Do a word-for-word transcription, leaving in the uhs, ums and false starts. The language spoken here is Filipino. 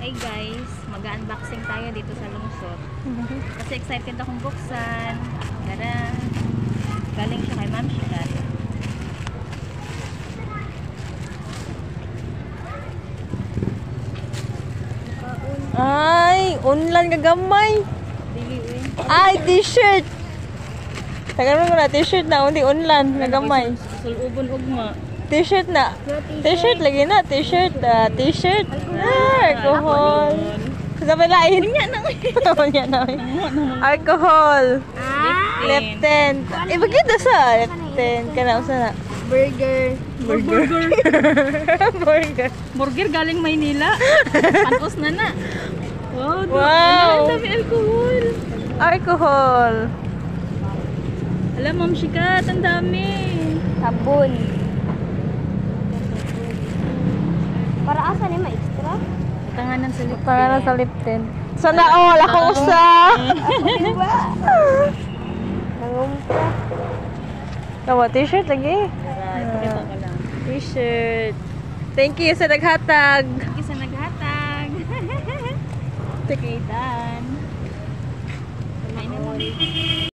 Hi guys, mag-unboxing tayo dito sa lungsod. Kasi excited akong buksan. Tara. Galing siya kay Ma'am Shikat. Ay, unlan gagamay. Dili uy. Ay, t-shirt. Tagal mo na t-shirt na undi unlan gagamay. Sulubon ugma. T-shirt na. T-shirt lagi na, t-shirt, ah, t-shirt. Ah, alcohol. Sabi lain. Nya na uy. Nya na. Alcohol. Ah, Lepten. Eh, bagito sa Lepten. Kana usa na. burger. Burger. Burger. Burger galing Maynila. Panos na na. Wow. Wow. Ang dami alcohol. Alcohol. Alam, Ma'am Shikat, ang dami. Sabon. Para asa ni ma-extra? Tanganan sa lip. Pangalan sa Lepten. Sana all ako usa. Diba? Nangumpa. Kawa t-shirt lagi. Tara, ipakita ko lang. T-shirt. Thank you sa naghatag. Isa naghatag. Tikaitan. Kumain na lang.